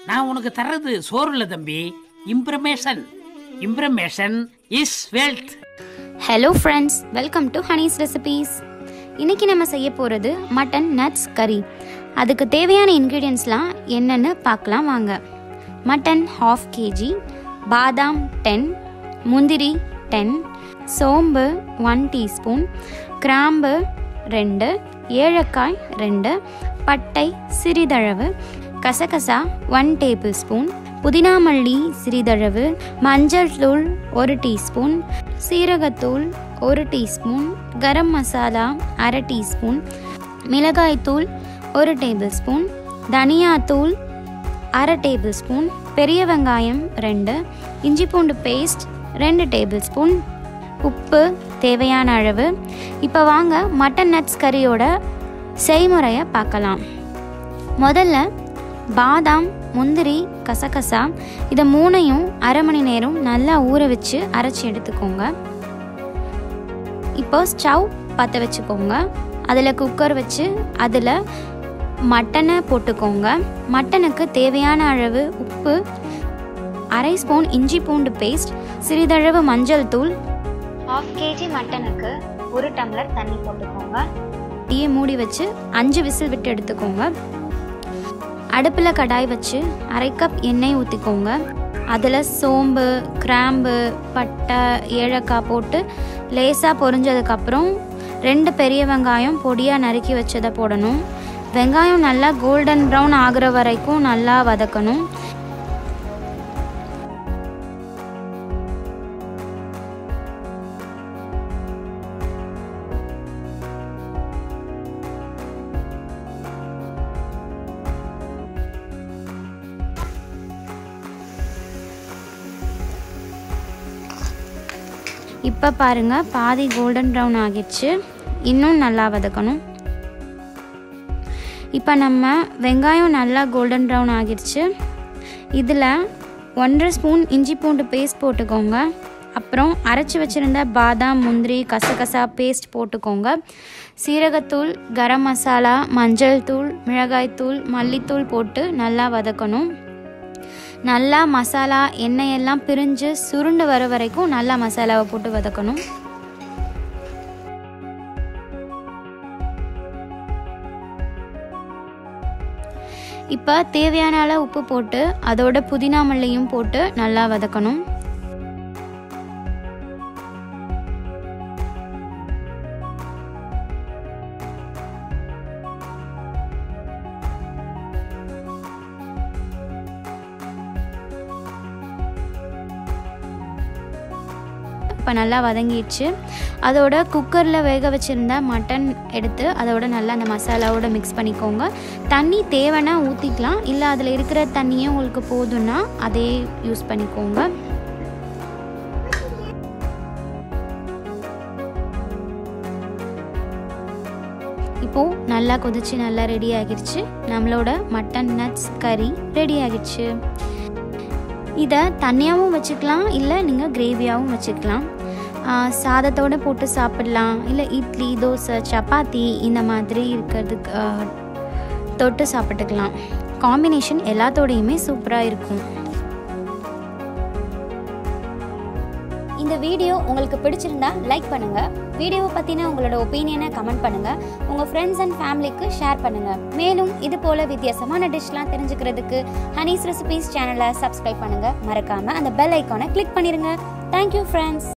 நான் உனக்கு தர்றது சோறு இல்ல தம்பி, information. Information is wealth. Hello friends, welcome to Honey's recipes. இன்றைக்கி நம்ம செய்ய போகிறது மட்டன் நட்ஸ் கறி. அதுக்கு தேவையான இன்க்ரீடியன்ட்ஸ்லாம் என்னென்னு பார்க்கலாம் வாங்க. மட்டன் 1/2 kg, பாதாம் 10, முந்திரி 10, சோம்பு 1 டீஸ்பூன், கிராம்பு 2, ஏலக்காய் 2, பட்டை சிறிதளவு, கசகசா 1 டேபிள்ஸ்பூன், புதினா மல்லி சிறிதளவு, மஞ்சள் தூள் 1 டீஸ்பூன், சீரகத்தூள் 1 டீஸ்பூன், கரம் மசாலா 1/2 டீஸ்பூன், மிளகாய்த்தூள் 1 டேபிள்ஸ்பூன், தனியாத்தூள் 1/2 டேபிள்ஸ்பூன், பெரிய வெங்காயம் 2, இஞ்சி பூண்டு பேஸ்ட் 2 டேபிள்ஸ்பூன், உப்பு தேவையான அளவு. இப்போ வாங்க மட்டன் நட்ஸ் கறியோட செய்முறையை பார்க்கலாம். முதல்ல பாதாம், முந்திரி, கசகசா இதை 3ஐயும் 1/2 மணி நேரம் நல்லா ஊற வச்சு அரைச்சி எடுத்துக்கோங்க. இப்போ ஸ்டவ் பற்ற வச்சுக்கோங்க. அதில் குக்கர் வச்சு அதில் மட்டனை போட்டுக்கோங்க. மட்டனுக்கு தேவையான அளவு உப்பு, 1/2 ஸ்பூன் இஞ்சி பூண்டு பேஸ்ட், சிறிதளவு மஞ்சள் தூள், 1/2 kg மட்டனுக்கு 1 டம்ளர் தண்ணி போட்டுக்கோங்க. டீயை மூடி வச்சு 5 விசில் விட்டு எடுத்துக்கோங்க. அடுப்பில் கடாய் வச்சு 1/2 கப் எண்ணெய் ஊற்றிக்கோங்க. அதில் சோம்பு, கிராம்பு, பட்டை, ஏலக்காய் போட்டு லேசாக பொரிஞ்சதுக்கப்புறம் 2 பெரிய வெங்காயம் பொடியாக நறுக்கி வச்சதை போடணும். வெங்காயம் நல்லா கோல்டன் ப்ரௌன் ஆகிற வரைக்கும் நல்லா வதக்கணும். இப்போ பாருங்கள், பாதி கோல்டன் ப்ரௌன் ஆகிடுச்சு. இன்னும் நல்லா வதக்கணும். இப்போ நம்ம வெங்காயம் நல்லா கோல்டன் ப்ரௌன் ஆகிடுச்சு. இதில் 1/2 ஸ்பூன் இஞ்சி பூண்டு பேஸ்ட் போட்டுக்கோங்க. அப்புறம் அரைச்சி வச்சுருந்த பாதாம், முந்திரி, கசகசா பேஸ்ட் போட்டுக்கோங்க. சீரகத்தூள், கரம் மசாலா, மஞ்சள் தூள், மிளகாய்த்தூள், மல்லித்தூள் போட்டு நல்லா வதக்கணும். நல்லா மசாலா எண்ணெயெல்லாம் பிரிஞ்சு சுருண்டு வர வரைக்கும் நல்லா மசாலாவை போட்டு வதக்கணும். இப்போ தேவையான அளவு உப்பு போட்டு அதோட புதினா மல்லியும் போட்டு நல்லா வதக்கணும். இப்போ நல்லா வதங்கிடுச்சு. அதோட குக்கரில் வேக வச்சுருந்த மட்டன் எடுத்து அதோட நல்லா அந்த மசாலாவோட மிக்ஸ் பண்ணிக்கோங்க. தண்ணி தேவைன்னா ஊற்றிக்கலாம், இல்லை அதில் இருக்கிற தண்ணியே உங்களுக்கு போதும்னா அதே யூஸ் பண்ணிக்கோங்க. இப்போது நல்லா கொதிச்சு நல்லா ரெடி ஆகிடுச்சு. நம்மளோட மட்டன் நட்ஸ் கறி ரெடி ஆகிடுச்சு. இதை தனியாகவும் வச்சுக்கலாம், இல்லை நீங்கள் கிரேவியாகவும் வச்சுக்கலாம். சாதத்தோடு போட்டு சாப்பிடலாம், இல்லை இட்லி, தோசை, சப்பாத்தி இந்த மாதிரி இருக்கிறதுக்கு தொட்டு சாப்பிட்டுக்கலாம். காம்பினேஷன் எல்லாத்தோடையுமே சூப்பராக இருக்கும். இந்த வீடியோ உங்களுக்கு பிடிச்சிருந்தா லைக் பண்ணுங்கள். வீடியோவை பற்றின உங்களோட ஒப்பீனியனை கமெண்ட் பண்ணுங்கள். உங்கள் ஃப்ரெண்ட்ஸ் அண்ட் ஃபேமிலிக்கு ஷேர் பண்ணுங்கள். மேலும் இது போல் வித்தியாசமான டிஷ்லாம் தெரிஞ்சுக்கிறதுக்கு ஹனீஸ் ரெசிபீஸ் சேனலை சப்ஸ்கிரைப் பண்ணுங்கள். மறக்காமல் அந்த பெல் ஐக்கானை கிளிக் பண்ணிடுங்க. Thank you friends.